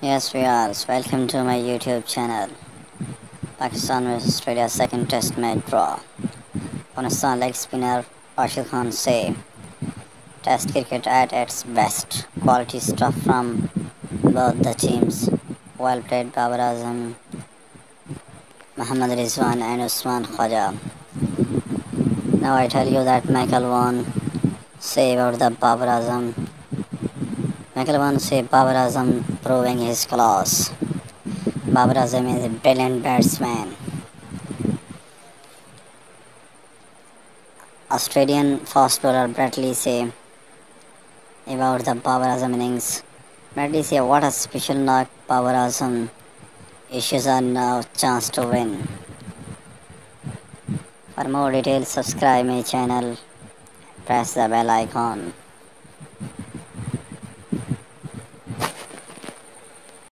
Yes, viewers, welcome to my YouTube channel. Pakistan vs Australia second test match draw. Pakistan leg spinner Rashid say, Test cricket at its best. Quality stuff from both the teams. Well played Babar Azam, Muhammad Rizwan and Usman Khaja. Now I tell you that Michael Vaughan say about the Babar Azam. Michael Vaughan say Babar Azam proving his class. Babar Azam is a brilliant batsman. Australian fast bowler Bradley say about the Babar Azam innings. Bradley say what a special knock Babar Azam issues are now chance to win. For more details subscribe my channel, press the bell icon.